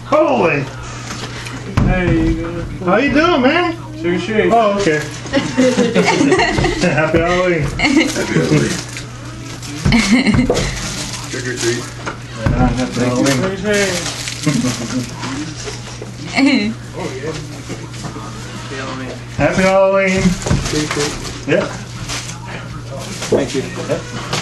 Holy! Hey, you go. How you doing, man? Sugar shake. Oh, okay. Happy Halloween. Happy Halloween. Trick or treat. Happy Halloween. Sugar shake. Oh, yeah. Happy Halloween. Shake, shake. Yeah. Thank you. Yep.